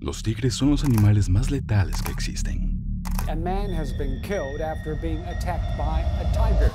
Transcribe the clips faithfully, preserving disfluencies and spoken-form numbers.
Los tigres son los animales más letales que existen. A man has been killed after being attacked by a tiger.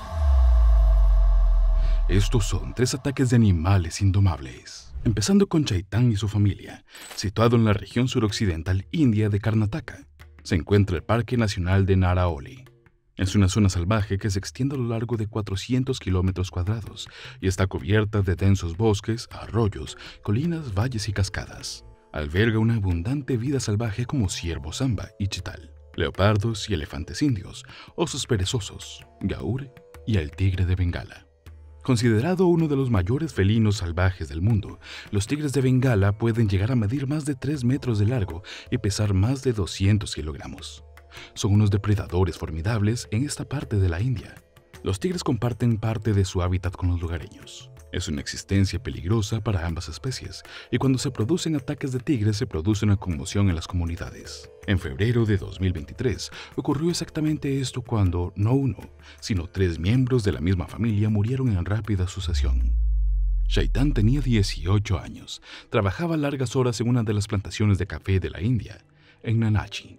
Estos son tres ataques de animales indomables. Empezando con Chaitán y su familia, situado en la región suroccidental india de Karnataka, se encuentra el Parque Nacional de Naraoli. Es una zona salvaje que se extiende a lo largo de cuatrocientos kilómetros cuadrados y está cubierta de densos bosques, arroyos, colinas, valles y cascadas. Alberga una abundante vida salvaje como ciervo zamba y chital, leopardos y elefantes indios, osos perezosos, gaur y el tigre de Bengala. Considerado uno de los mayores felinos salvajes del mundo, los tigres de Bengala pueden llegar a medir más de tres metros de largo y pesar más de doscientos kilogramos. Son unos depredadores formidables en esta parte de la India. Los tigres comparten parte de su hábitat con los lugareños. Es una existencia peligrosa para ambas especies, y cuando se producen ataques de tigres se produce una conmoción en las comunidades. En febrero de dos mil veintitrés ocurrió exactamente esto cuando no uno, sino tres miembros de la misma familia murieron en rápida sucesión. Chaitán tenía dieciocho años, trabajaba largas horas en una de las plantaciones de café de la India, en Nanachi,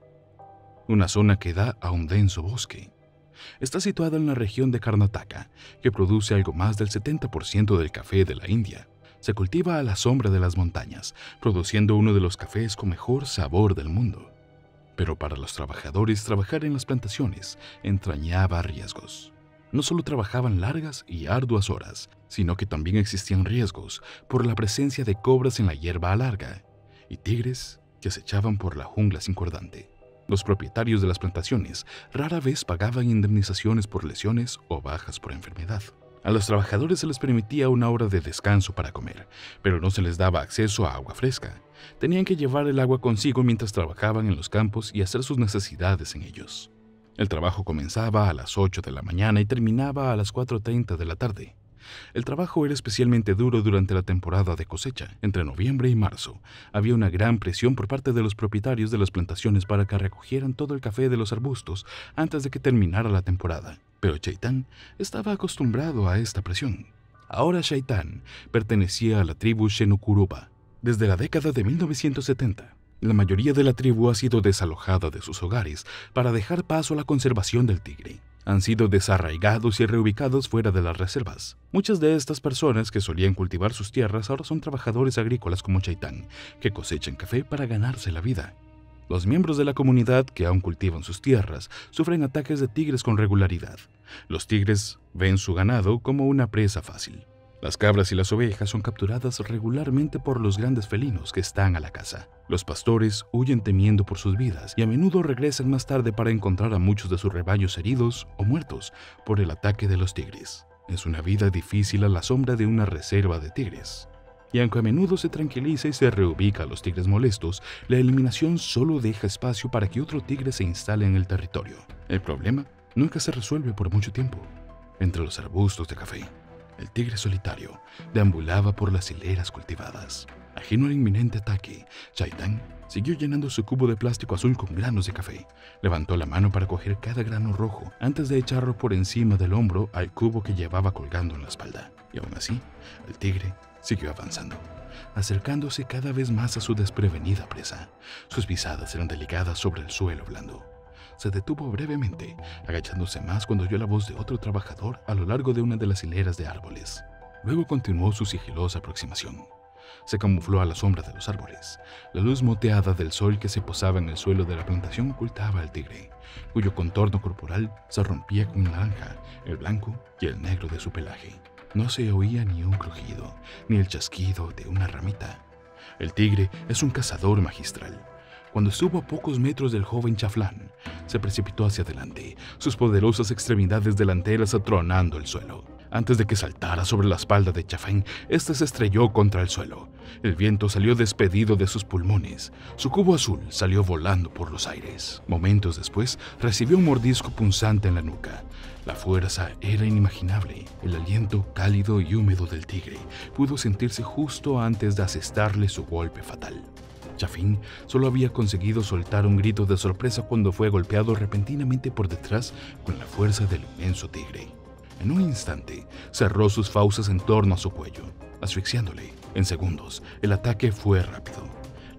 una zona que da a un denso bosque. Está situada en la región de Karnataka, que produce algo más del setenta por ciento del café de la India. Se cultiva a la sombra de las montañas, produciendo uno de los cafés con mejor sabor del mundo. Pero para los trabajadores, trabajar en las plantaciones entrañaba riesgos. No solo trabajaban largas y arduas horas, sino que también existían riesgos por la presencia de cobras en la hierba alarga y tigres que acechaban por la jungla concordante. Los propietarios de las plantaciones rara vez pagaban indemnizaciones por lesiones o bajas por enfermedad. A los trabajadores se les permitía una hora de descanso para comer, pero no se les daba acceso a agua fresca. Tenían que llevar el agua consigo mientras trabajaban en los campos y hacer sus necesidades en ellos. El trabajo comenzaba a las ocho de la mañana y terminaba a las cuatro treinta de la tarde. El trabajo era especialmente duro durante la temporada de cosecha. Entre noviembre y marzo, había una gran presión por parte de los propietarios de las plantaciones para que recogieran todo el café de los arbustos antes de que terminara la temporada. Pero Chaitán estaba acostumbrado a esta presión. Ahora Chaitán pertenecía a la tribu Shenukuruba. Desde la década de mil novecientos setenta, la mayoría de la tribu ha sido desalojada de sus hogares para dejar paso a la conservación del tigre. Han sido desarraigados y reubicados fuera de las reservas. Muchas de estas personas que solían cultivar sus tierras ahora son trabajadores agrícolas como Chaitán, que cosechan café para ganarse la vida. Los miembros de la comunidad que aún cultivan sus tierras sufren ataques de tigres con regularidad. Los tigres ven su ganado como una presa fácil. Las cabras y las ovejas son capturadas regularmente por los grandes felinos que están a la caza. Los pastores huyen temiendo por sus vidas y a menudo regresan más tarde para encontrar a muchos de sus rebaños heridos o muertos por el ataque de los tigres. Es una vida difícil a la sombra de una reserva de tigres. Y aunque a menudo se tranquiliza y se reubica a los tigres molestos, la eliminación solo deja espacio para que otro tigre se instale en el territorio. El problema nunca se resuelve por mucho tiempo. Entre los arbustos de café, el tigre solitario deambulaba por las hileras cultivadas. Ajeno al inminente ataque, Chaitán siguió llenando su cubo de plástico azul con granos de café. Levantó la mano para coger cada grano rojo antes de echarlo por encima del hombro al cubo que llevaba colgando en la espalda. Y aún así, el tigre siguió avanzando, acercándose cada vez más a su desprevenida presa. Sus pisadas eran delicadas sobre el suelo blando. Se detuvo brevemente, agachándose más cuando oyó la voz de otro trabajador a lo largo de una de las hileras de árboles. Luego continuó su sigilosa aproximación. Se camufló a la sombra de los árboles. La luz moteada del sol que se posaba en el suelo de la plantación ocultaba al tigre, cuyo contorno corporal se rompía con el naranja, el blanco y el negro de su pelaje. No se oía ni un crujido, ni el chasquido de una ramita. El tigre es un cazador magistral. Cuando estuvo a pocos metros del joven Chaflán, se precipitó hacia adelante, sus poderosas extremidades delanteras atronando el suelo. Antes de que saltara sobre la espalda de Chaflán, éste se estrelló contra el suelo. El viento salió despedido de sus pulmones. Su cubo azul salió volando por los aires. Momentos después, recibió un mordisco punzante en la nuca. La fuerza era inimaginable. El aliento cálido y húmedo del tigre pudo sentirse justo antes de asestarle su golpe fatal. Chafín solo había conseguido soltar un grito de sorpresa cuando fue golpeado repentinamente por detrás con la fuerza del inmenso tigre. En un instante, cerró sus fauces en torno a su cuello, asfixiándole. En segundos, el ataque fue rápido.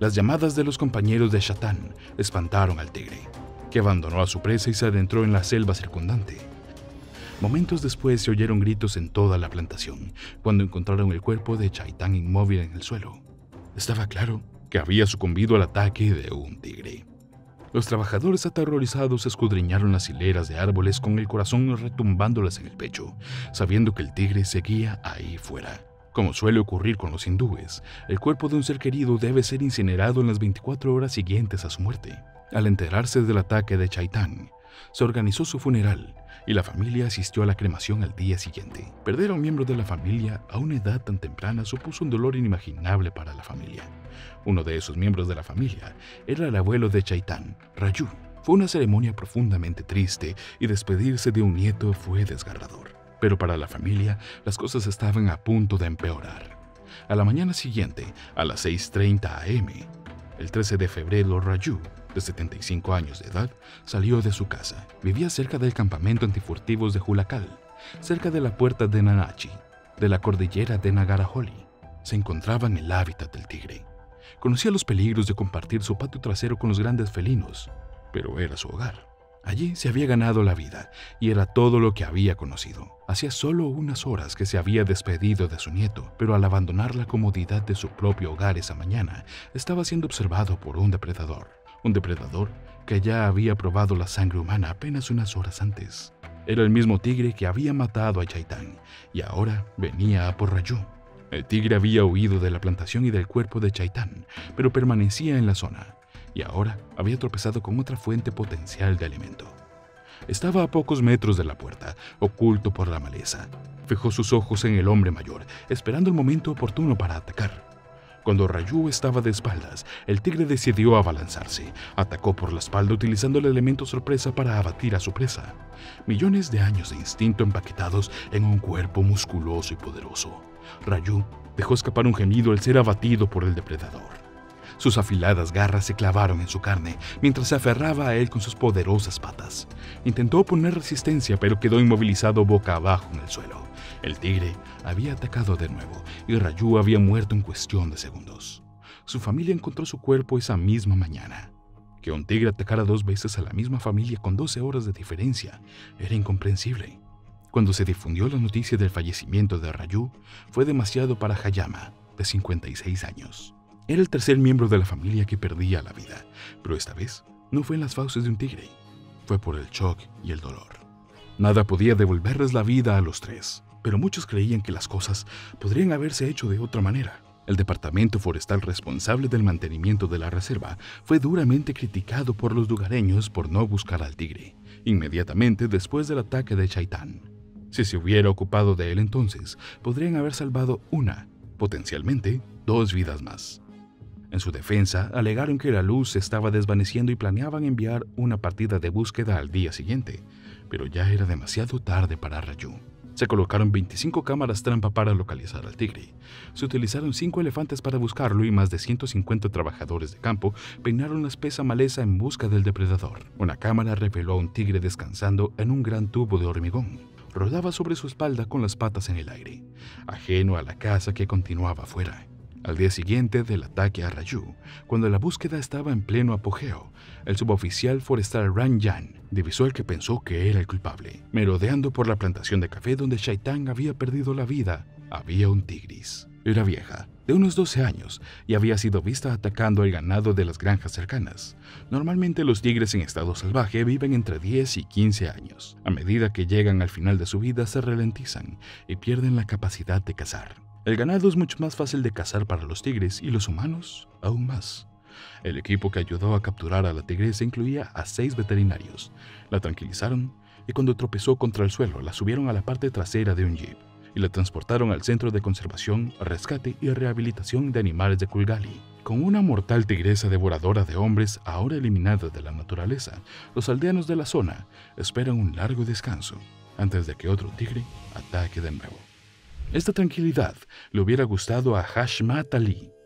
Las llamadas de los compañeros de Chaitan espantaron al tigre, que abandonó a su presa y se adentró en la selva circundante. Momentos después se oyeron gritos en toda la plantación, cuando encontraron el cuerpo de Chaitan inmóvil en el suelo. Estaba claro que había sucumbido al ataque de un tigre. Los trabajadores aterrorizados escudriñaron las hileras de árboles con el corazón retumbándoles en el pecho, sabiendo que el tigre seguía ahí fuera. Como suele ocurrir con los hindúes, el cuerpo de un ser querido debe ser incinerado en las veinticuatro horas siguientes a su muerte. Al enterarse del ataque de Chaitan, se organizó su funeral y la familia asistió a la cremación al día siguiente. Perder a un miembro de la familia a una edad tan temprana supuso un dolor inimaginable para la familia. Uno de esos miembros de la familia era el abuelo de Chaitan, Raju. Fue una ceremonia profundamente triste y despedirse de un nieto fue desgarrador. Pero para la familia, las cosas estaban a punto de empeorar. A la mañana siguiente, a las seis treinta a eme, el trece de febrero, Raju, de setenta y cinco años de edad, salió de su casa. Vivía cerca del campamento antifurtivos de Jullacal, cerca de la puerta de Nanachi, de la cordillera de Nagarajoli. Se encontraba en el hábitat del tigre. Conocía los peligros de compartir su patio trasero con los grandes felinos, pero era su hogar. Allí se había ganado la vida y era todo lo que había conocido. Hacía solo unas horas que se había despedido de su nieto, pero al abandonar la comodidad de su propio hogar esa mañana, estaba siendo observado por un depredador. Un depredador que ya había probado la sangre humana apenas unas horas antes. Era el mismo tigre que había matado a Chaitan y ahora venía a por Raju. El tigre había huido de la plantación y del cuerpo de Chaitan, pero permanecía en la zona. Y ahora había tropezado con otra fuente potencial de alimento. Estaba a pocos metros de la puerta, oculto por la maleza. Fijó sus ojos en el hombre mayor, esperando el momento oportuno para atacar. Cuando Raju estaba de espaldas, el tigre decidió abalanzarse. Atacó por la espalda utilizando el elemento sorpresa para abatir a su presa. Millones de años de instinto empaquetados en un cuerpo musculoso y poderoso. Raju dejó escapar un gemido al ser abatido por el depredador. Sus afiladas garras se clavaron en su carne mientras se aferraba a él con sus poderosas patas. Intentó oponer resistencia, pero quedó inmovilizado boca abajo en el suelo. El tigre había atacado de nuevo y Raju había muerto en cuestión de segundos. Su familia encontró su cuerpo esa misma mañana. Que un tigre atacara dos veces a la misma familia con doce horas de diferencia era incomprensible. Cuando se difundió la noticia del fallecimiento de Raju, fue demasiado para Hayama, de cincuenta y seis años. Era el tercer miembro de la familia que perdía la vida, pero esta vez no fue en las fauces de un tigre, fue por el shock y el dolor. Nada podía devolverles la vida a los tres, pero muchos creían que las cosas podrían haberse hecho de otra manera. El departamento forestal responsable del mantenimiento de la reserva fue duramente criticado por los lugareños por no buscar al tigre, inmediatamente después del ataque de Chaitan. Si se hubiera ocupado de él entonces, podrían haber salvado una, potencialmente, dos vidas más. En su defensa, alegaron que la luz se estaba desvaneciendo y planeaban enviar una partida de búsqueda al día siguiente, pero ya era demasiado tarde para Raju. Se colocaron veinticinco cámaras trampa para localizar al tigre. Se utilizaron cinco elefantes para buscarlo y más de ciento cincuenta trabajadores de campo peinaron la espesa maleza en busca del depredador. Una cámara reveló a un tigre descansando en un gran tubo de hormigón. Rodaba sobre su espalda con las patas en el aire, ajeno a la caza que continuaba afuera. Al día siguiente del ataque a Raju, cuando la búsqueda estaba en pleno apogeo, el suboficial forestal Ranjan divisó al que pensó que era el culpable. Merodeando por la plantación de café donde Chaitan había perdido la vida, había un tigris. Era vieja, de unos doce años, y había sido vista atacando el ganado de las granjas cercanas. Normalmente los tigres en estado salvaje viven entre diez y quince años. A medida que llegan al final de su vida se ralentizan y pierden la capacidad de cazar. El ganado es mucho más fácil de cazar para los tigres y los humanos aún más. El equipo que ayudó a capturar a la tigresa incluía a seis veterinarios. La tranquilizaron y cuando tropezó contra el suelo la subieron a la parte trasera de un jeep y la transportaron al Centro de Conservación, Rescate y Rehabilitación de Animales de Kulgali. Con una mortal tigresa devoradora de hombres ahora eliminada de la naturaleza, los aldeanos de la zona esperan un largo descanso antes de que otro tigre ataque de nuevo. Esta tranquilidad le hubiera gustado a Hashmat Ali,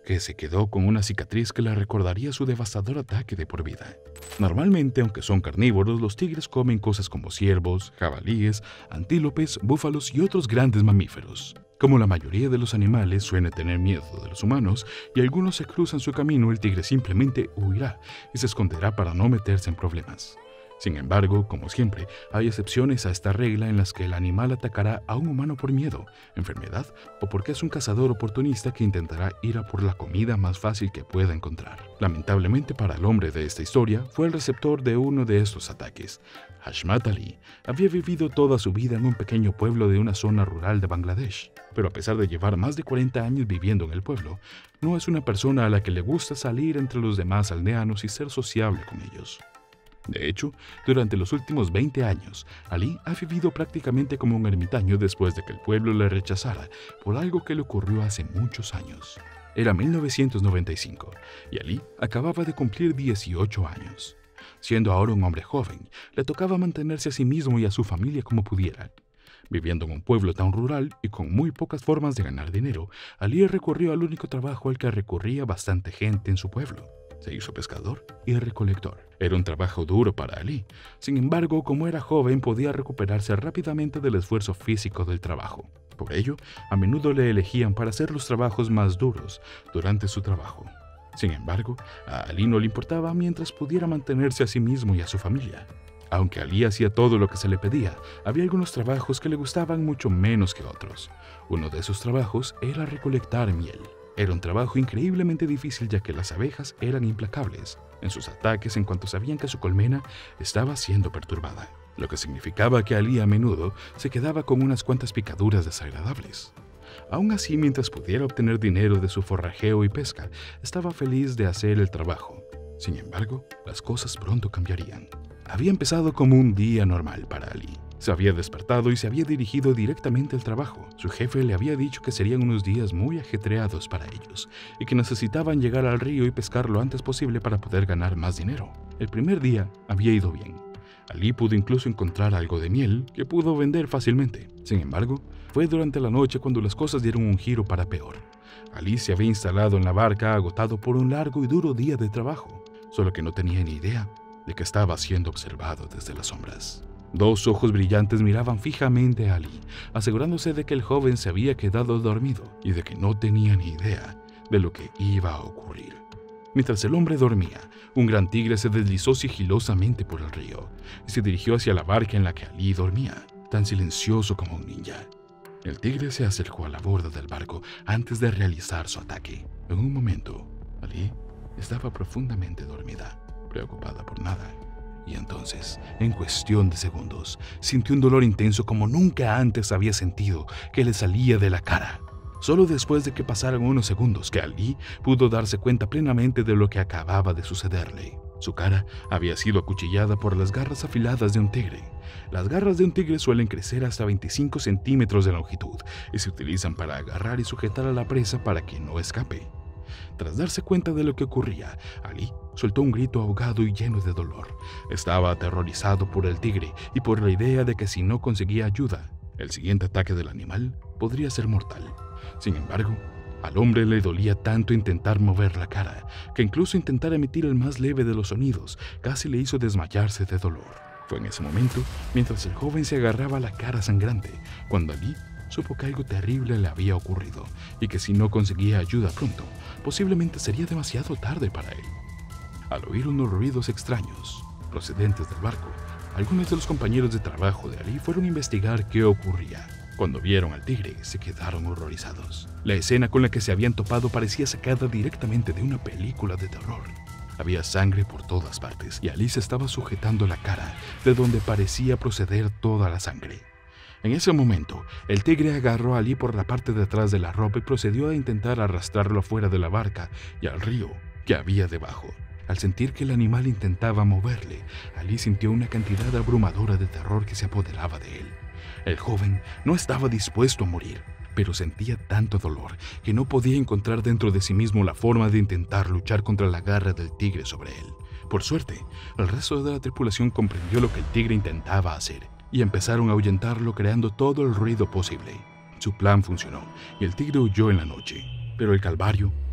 que se quedó con una cicatriz que le recordaría su devastador ataque de por vida. Normalmente, aunque son carnívoros, los tigres comen cosas como ciervos, jabalíes, antílopes, búfalos y otros grandes mamíferos. Como la mayoría de los animales suelen tener miedo de los humanos y algunos se cruzan su camino, el tigre simplemente huirá y se esconderá para no meterse en problemas. Sin embargo, como siempre, hay excepciones a esta regla en las que el animal atacará a un humano por miedo, enfermedad o porque es un cazador oportunista que intentará ir a por la comida más fácil que pueda encontrar. Lamentablemente para el hombre de esta historia, fue el receptor de uno de estos ataques. Hashmat Ali había vivido toda su vida en un pequeño pueblo de una zona rural de Bangladesh, pero a pesar de llevar más de cuarenta años viviendo en el pueblo, no es una persona a la que le gusta salir entre los demás aldeanos y ser sociable con ellos. De hecho, durante los últimos veinte años, Ali ha vivido prácticamente como un ermitaño después de que el pueblo le rechazara por algo que le ocurrió hace muchos años. Era mil novecientos noventa y cinco y Ali acababa de cumplir dieciocho años. Siendo ahora un hombre joven, le tocaba mantenerse a sí mismo y a su familia como pudiera. Viviendo en un pueblo tan rural y con muy pocas formas de ganar dinero, Ali recurrió al único trabajo al que recurría bastante gente en su pueblo. Se hizo pescador y recolector. Era un trabajo duro para Ali. Sin embargo, como era joven, podía recuperarse rápidamente del esfuerzo físico del trabajo. Por ello, a menudo le elegían para hacer los trabajos más duros durante su trabajo. Sin embargo, a Ali no le importaba mientras pudiera mantenerse a sí mismo y a su familia. Aunque Ali hacía todo lo que se le pedía, había algunos trabajos que le gustaban mucho menos que otros. Uno de esos trabajos era recolectar miel. Era un trabajo increíblemente difícil ya que las abejas eran implacables en sus ataques en cuanto sabían que su colmena estaba siendo perturbada, lo que significaba que Ali a menudo se quedaba con unas cuantas picaduras desagradables. Aún así, mientras pudiera obtener dinero de su forrajeo y pesca, estaba feliz de hacer el trabajo. Sin embargo, las cosas pronto cambiarían. Había empezado como un día normal para Ali. Se había despertado y se había dirigido directamente al trabajo. Su jefe le había dicho que serían unos días muy ajetreados para ellos y que necesitaban llegar al río y pescar lo antes posible para poder ganar más dinero. El primer día había ido bien. Ali pudo incluso encontrar algo de miel que pudo vender fácilmente. Sin embargo, fue durante la noche cuando las cosas dieron un giro para peor. Ali se había instalado en la barca agotado por un largo y duro día de trabajo, solo que no tenía ni idea de que estaba siendo observado desde las sombras. Dos ojos brillantes miraban fijamente a Ali, asegurándose de que el joven se había quedado dormido y de que no tenía ni idea de lo que iba a ocurrir. Mientras el hombre dormía, un gran tigre se deslizó sigilosamente por el río y se dirigió hacia la barca en la que Ali dormía, tan silencioso como un ninja. El tigre se acercó a la borda del barco antes de realizar su ataque. En un momento, Ali estaba profundamente dormida, preocupada por nada. Y entonces, en cuestión de segundos, sintió un dolor intenso como nunca antes había sentido que le salía de la cara. Solo después de que pasaran unos segundos que Ali pudo darse cuenta plenamente de lo que acababa de sucederle. Su cara había sido acuchillada por las garras afiladas de un tigre. Las garras de un tigre suelen crecer hasta veinticinco centímetros de longitud y se utilizan para agarrar y sujetar a la presa para que no escape. Tras darse cuenta de lo que ocurría, Ali soltó un grito ahogado y lleno de dolor. Estaba aterrorizado por el tigre y por la idea de que si no conseguía ayuda, el siguiente ataque del animal podría ser mortal. Sin embargo, al hombre le dolía tanto intentar mover la cara, que incluso intentar emitir el más leve de los sonidos casi le hizo desmayarse de dolor. Fue en ese momento, mientras el joven se agarraba la cara sangrante, cuando Ali supo que algo terrible le había ocurrido y que si no conseguía ayuda pronto, posiblemente sería demasiado tarde para él. Al oír unos ruidos extraños procedentes del barco, algunos de los compañeros de trabajo de Ali fueron a investigar qué ocurría. Cuando vieron al tigre, se quedaron horrorizados. La escena con la que se habían topado parecía sacada directamente de una película de terror. Había sangre por todas partes y Ali se estaba sujetando la cara, de donde parecía proceder toda la sangre. En ese momento, el tigre agarró a Ali por la parte de atrás de la ropa y procedió a intentar arrastrarlo fuera de la barca y al río que había debajo. Al sentir que el animal intentaba moverle, Ali sintió una cantidad abrumadora de terror que se apoderaba de él. El joven no estaba dispuesto a morir, pero sentía tanto dolor que no podía encontrar dentro de sí mismo la forma de intentar luchar contra la garra del tigre sobre él. Por suerte, el resto de la tripulación comprendió lo que el tigre intentaba hacer y empezaron a ahuyentarlo creando todo el ruido posible. Su plan funcionó y el tigre huyó en la noche, pero el calvario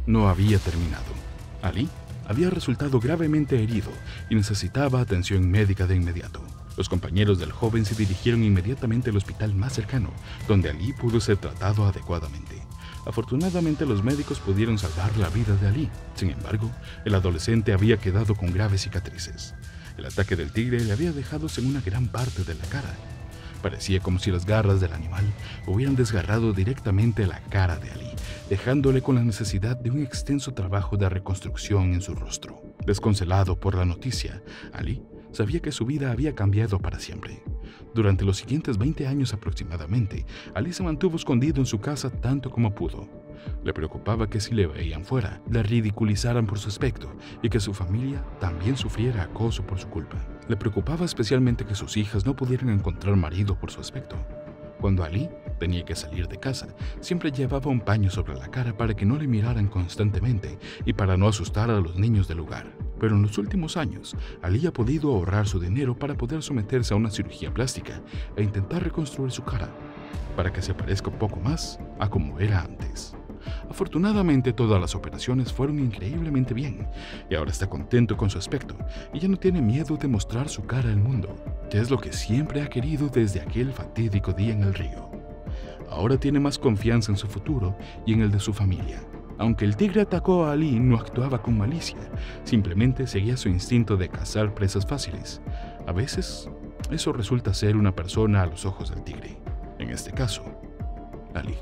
no había terminado. Ali había resultado gravemente herido y necesitaba atención médica de inmediato. Los compañeros del joven se dirigieron inmediatamente al hospital más cercano, donde Ali pudo ser tratado adecuadamente. Afortunadamente, los médicos pudieron salvar la vida de Ali. Sin embargo, el adolescente había quedado con graves cicatrices. El ataque del tigre le había dejado en una gran parte de la cara. Parecía como si las garras del animal hubieran desgarrado directamente la cara de Ali, dejándole con la necesidad de un extenso trabajo de reconstrucción en su rostro. Desconsolado por la noticia, Ali sabía que su vida había cambiado para siempre. Durante los siguientes veinte años aproximadamente, Ali se mantuvo escondido en su casa tanto como pudo. Le preocupaba que si le veían fuera, le ridiculizaran por su aspecto y que su familia también sufriera acoso por su culpa. Le preocupaba especialmente que sus hijas no pudieran encontrar marido por su aspecto. Cuando Ali tenía que salir de casa, siempre llevaba un paño sobre la cara para que no le miraran constantemente y para no asustar a los niños del lugar. Pero en los últimos años, Ali ha podido ahorrar su dinero para poder someterse a una cirugía plástica e intentar reconstruir su cara, para que se parezca un poco más a como era antes. Afortunadamente, todas las operaciones fueron increíblemente bien y ahora está contento con su aspecto y ya no tiene miedo de mostrar su cara al mundo, que es lo que siempre ha querido desde aquel fatídico día en el río. Ahora tiene más confianza en su futuro y en el de su familia. Aunque el tigre atacó a Ali, no actuaba con malicia, simplemente seguía su instinto de cazar presas fáciles. A veces, eso resulta ser una persona a los ojos del tigre. En este caso, Ali.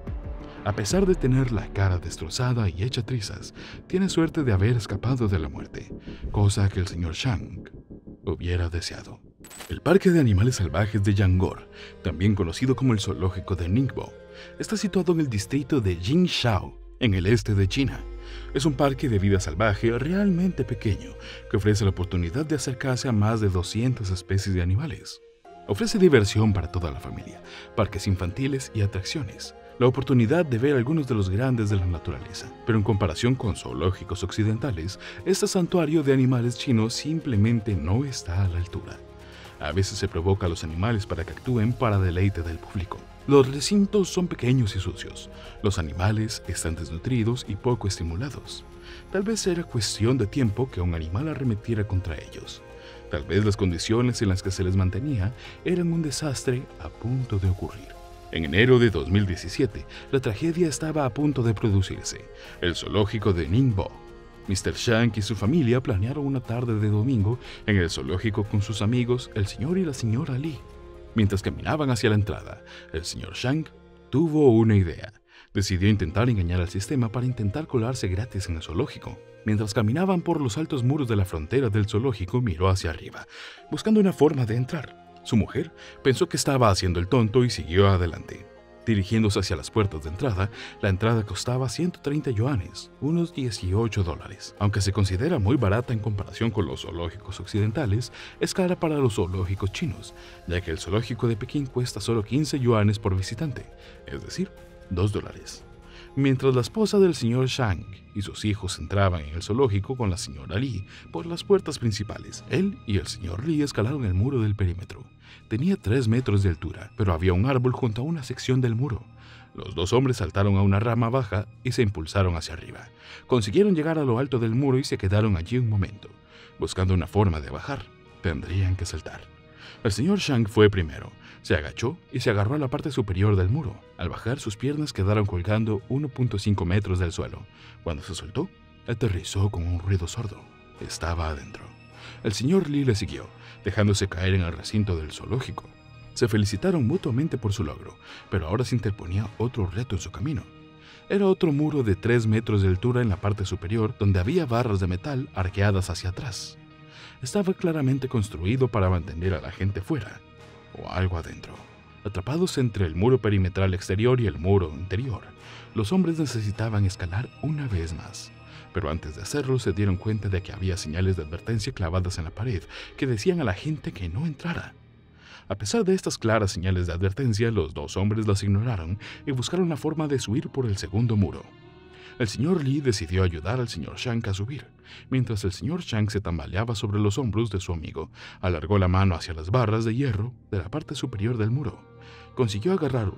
A pesar de tener la cara destrozada y hecha trizas, tiene suerte de haber escapado de la muerte, cosa que el señor Shang hubiera deseado. El Parque de Animales Salvajes de Yanggor, también conocido como el Zoológico de Ningbo, está situado en el distrito de Jinshan, en el este de China. Es un parque de vida salvaje realmente pequeño, que ofrece la oportunidad de acercarse a más de doscientas especies de animales. Ofrece diversión para toda la familia, parques infantiles y atracciones, la oportunidad de ver algunos de los grandes de la naturaleza. Pero en comparación con zoológicos occidentales, este santuario de animales chinos simplemente no está a la altura. A veces se provoca a los animales para que actúen para deleite del público. Los recintos son pequeños y sucios. Los animales están desnutridos y poco estimulados. Tal vez era cuestión de tiempo que un animal arremetiera contra ellos. Tal vez las condiciones en las que se les mantenía eran un desastre a punto de ocurrir. En enero de dos mil diecisiete, la tragedia estaba a punto de producirse. El zoológico de Ningbo. mister Shang y su familia planearon una tarde de domingo en el zoológico con sus amigos, el señor y la señora Li. Mientras caminaban hacia la entrada, el señor Shang tuvo una idea. Decidió intentar engañar al sistema para intentar colarse gratis en el zoológico. Mientras caminaban por los altos muros de la frontera del zoológico, miró hacia arriba, buscando una forma de entrar. Su mujer pensó que estaba haciendo el tonto y siguió adelante. Dirigiéndose hacia las puertas de entrada, la entrada costaba ciento treinta yuanes, unos dieciocho dólares. Aunque se considera muy barata en comparación con los zoológicos occidentales, es cara para los zoológicos chinos, ya que el zoológico de Pekín cuesta solo quince yuanes por visitante, es decir, dos dólares. Mientras la esposa del señor Shang y sus hijos entraban en el zoológico con la señora Li por las puertas principales, él y el señor Li escalaron el muro del perímetro. Tenía tres metros de altura, pero había un árbol junto a una sección del muro. Los dos hombres saltaron a una rama baja y se impulsaron hacia arriba. Consiguieron llegar a lo alto del muro y se quedaron allí un momento, buscando una forma de bajar. Tendrían que saltar. El señor Shang fue primero. Se agachó y se agarró a la parte superior del muro. Al bajar, sus piernas quedaron colgando uno punto cinco metros del suelo. Cuando se soltó, aterrizó con un ruido sordo. Estaba adentro. El señor Li le siguió, dejándose caer en el recinto del zoológico. Se felicitaron mutuamente por su logro, pero ahora se interponía otro reto en su camino. Era otro muro de tres metros de altura en la parte superior, donde había barras de metal arqueadas hacia atrás. Estaba claramente construido para mantener a la gente fuera, o algo adentro. Atrapados entre el muro perimetral exterior y el muro interior, los hombres necesitaban escalar una vez más. Pero antes de hacerlo se dieron cuenta de que había señales de advertencia clavadas en la pared que decían a la gente que no entrara. A pesar de estas claras señales de advertencia, los dos hombres las ignoraron y buscaron la forma de subir por el segundo muro. El señor Li decidió ayudar al señor Shang a subir. Mientras el señor Shang se tambaleaba sobre los hombros de su amigo, alargó la mano hacia las barras de hierro de la parte superior del muro. Consiguió agarrar una,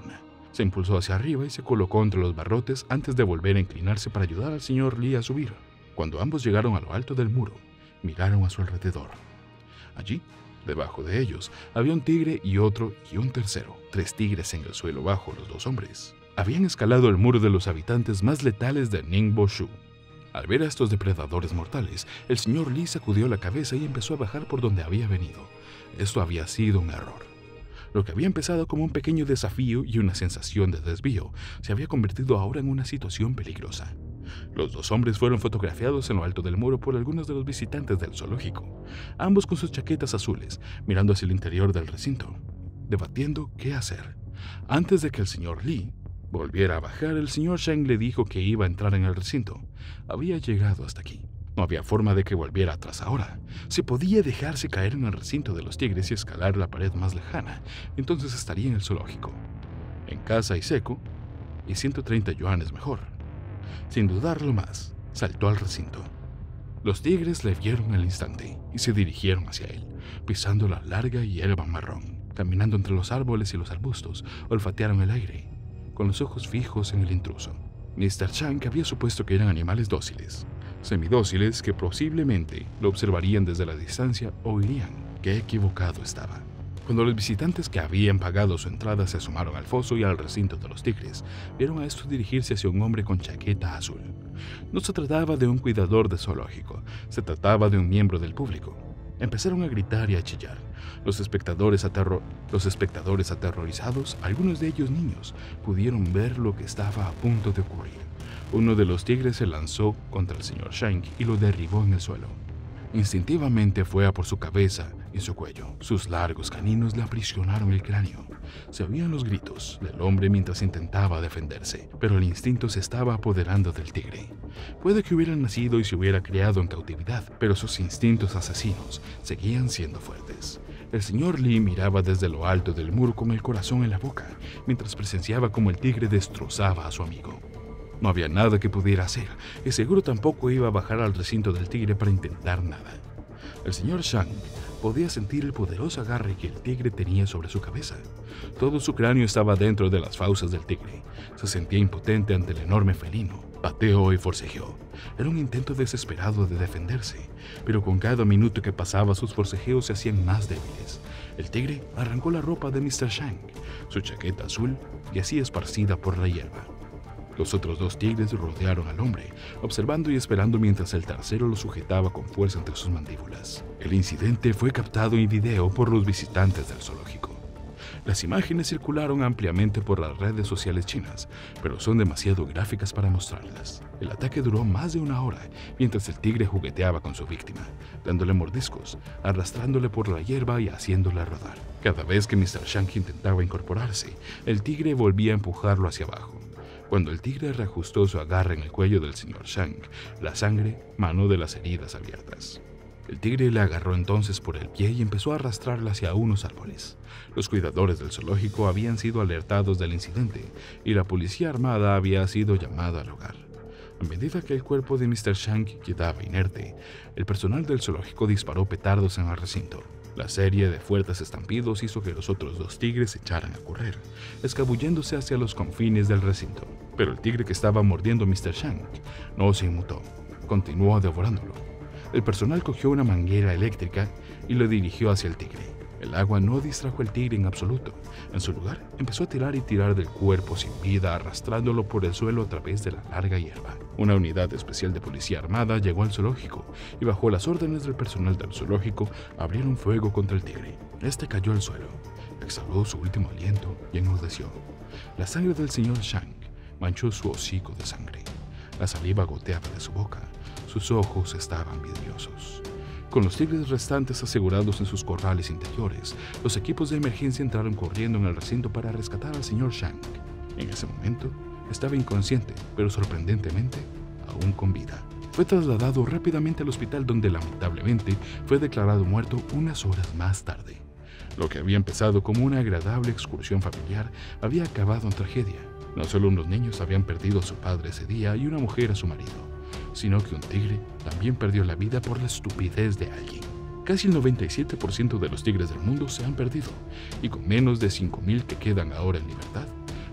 Se impulsó hacia arriba y se colocó entre los barrotes antes de volver a inclinarse para ayudar al señor Lee a subir. Cuando ambos llegaron a lo alto del muro, miraron a su alrededor. Allí, debajo de ellos, había un tigre y otro y un tercero. Tres tigres en el suelo bajo los dos hombres. Habían escalado el muro de los habitantes más letales de Ningbo Shu. Al ver a estos depredadores mortales, el señor Lee sacudió la cabeza y empezó a bajar por donde había venido. Esto había sido un error. Lo que había empezado como un pequeño desafío y una sensación de desvío se había convertido ahora en una situación peligrosa. Los dos hombres fueron fotografiados en lo alto del muro por algunos de los visitantes del zoológico, ambos con sus chaquetas azules, mirando hacia el interior del recinto, debatiendo qué hacer. Antes de que el señor Lee volviera a bajar, el señor Shang le dijo que iba a entrar en el recinto. Había llegado hasta aquí. No había forma de que volviera atrás ahora. Si podía dejarse caer en el recinto de los tigres y escalar la pared más lejana, entonces estaría en el zoológico, en casa y seco, y ciento treinta yuanes mejor. Sin dudarlo más, saltó al recinto. Los tigres le vieron al instante y se dirigieron hacia él, pisando la larga hierba marrón. Caminando entre los árboles y los arbustos, olfatearon el aire, con los ojos fijos en el intruso. mister Shang había supuesto que eran animales dóciles, semidóciles que posiblemente lo observarían desde la distancia o oirían. Qué equivocado estaba. Cuando los visitantes que habían pagado su entrada se asomaron al foso y al recinto de los tigres, vieron a estos dirigirse hacia un hombre con chaqueta azul. No se trataba de un cuidador de zoológico, se trataba de un miembro del público. Empezaron a gritar y a chillar. Los espectadores, aterro- los espectadores aterrorizados, algunos de ellos niños, pudieron ver lo que estaba a punto de ocurrir. Uno de los tigres se lanzó contra el señor Shang y lo derribó en el suelo. Instintivamente fue a por su cabeza y su cuello. Sus largos caninos le aprisionaron el cráneo. Se oían los gritos del hombre mientras intentaba defenderse, pero el instinto se estaba apoderando del tigre. Puede que hubiera nacido y se hubiera criado en cautividad, pero sus instintos asesinos seguían siendo fuertes. El señor Lee miraba desde lo alto del muro con el corazón en la boca, mientras presenciaba cómo el tigre destrozaba a su amigo. No había nada que pudiera hacer, y seguro tampoco iba a bajar al recinto del tigre para intentar nada. El señor Shang podía sentir el poderoso agarre que el tigre tenía sobre su cabeza. Todo su cráneo estaba dentro de las fauces del tigre. Se sentía impotente ante el enorme felino. Pateó y forcejeó. Era un intento desesperado de defenderse, pero con cada minuto que pasaba sus forcejeos se hacían más débiles. El tigre arrancó la ropa de mister Shang, su chaqueta azul, yacía esparcida por la hierba. Los otros dos tigres rodearon al hombre, observando y esperando mientras el tercero lo sujetaba con fuerza entre sus mandíbulas. El incidente fue captado en video por los visitantes del zoológico. Las imágenes circularon ampliamente por las redes sociales chinas, pero son demasiado gráficas para mostrarlas. El ataque duró más de una hora, mientras el tigre jugueteaba con su víctima, dándole mordiscos, arrastrándole por la hierba y haciéndole rodar. Cada vez que mister Shang intentaba incorporarse, el tigre volvía a empujarlo hacia abajo. Cuando el tigre reajustó su agarre en el cuello del señor Shang, la sangre manó de las heridas abiertas. El tigre le agarró entonces por el pie y empezó a arrastrarla hacia unos árboles. Los cuidadores del zoológico habían sido alertados del incidente y la policía armada había sido llamada al lugar. A medida que el cuerpo de mister Shang quedaba inerte, el personal del zoológico disparó petardos en el recinto. La serie de fuertes estampidos hizo que los otros dos tigres se echaran a correr, escabulléndose hacia los confines del recinto. Pero el tigre que estaba mordiendo a mister Shang no se inmutó, continuó devorándolo. El personal cogió una manguera eléctrica y lo dirigió hacia el tigre. El agua no distrajo al tigre en absoluto. En su lugar, empezó a tirar y tirar del cuerpo sin vida, arrastrándolo por el suelo a través de la larga hierba. Una unidad especial de policía armada llegó al zoológico y, bajo las órdenes del personal del zoológico, abrieron fuego contra el tigre. Este cayó al suelo, exhaló su último aliento y enmudeció. La sangre del señor Shang manchó su hocico de sangre. La saliva goteaba de su boca. Sus ojos estaban vidriosos. Con los tigres restantes asegurados en sus corrales interiores, los equipos de emergencia entraron corriendo en el recinto para rescatar al señor Shang. En ese momento, estaba inconsciente, pero sorprendentemente, aún con vida. Fue trasladado rápidamente al hospital, donde lamentablemente fue declarado muerto unas horas más tarde. Lo que había empezado como una agradable excursión familiar había acabado en tragedia. No solo unos niños habían perdido a su padre ese día y una mujer a su marido, sino que un tigre también perdió la vida por la estupidez de alguien. Casi el noventa y siete por ciento de los tigres del mundo se han perdido, y con menos de cinco mil que quedan ahora en libertad,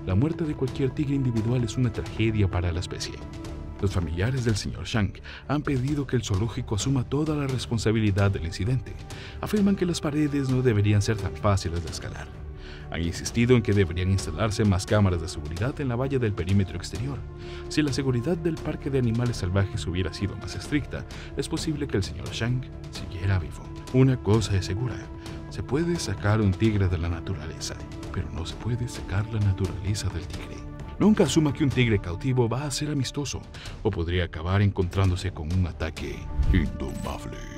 La muerte de cualquier tigre individual es una tragedia para la especie. Los familiares del señor Shank han pedido que el zoológico asuma toda la responsabilidad del incidente. Afirman que las paredes no deberían ser tan fáciles de escalar. Han insistido en que deberían instalarse más cámaras de seguridad en la valla del perímetro exterior. Si la seguridad del parque de animales salvajes hubiera sido más estricta, es posible que el señor Shank siguiera vivo. Una cosa es segura, se puede sacar un tigre de la naturaleza, pero no se puede sacar la naturaleza del tigre. Nunca asuma que un tigre cautivo va a ser amistoso o podría acabar encontrándose con un ataque indomable.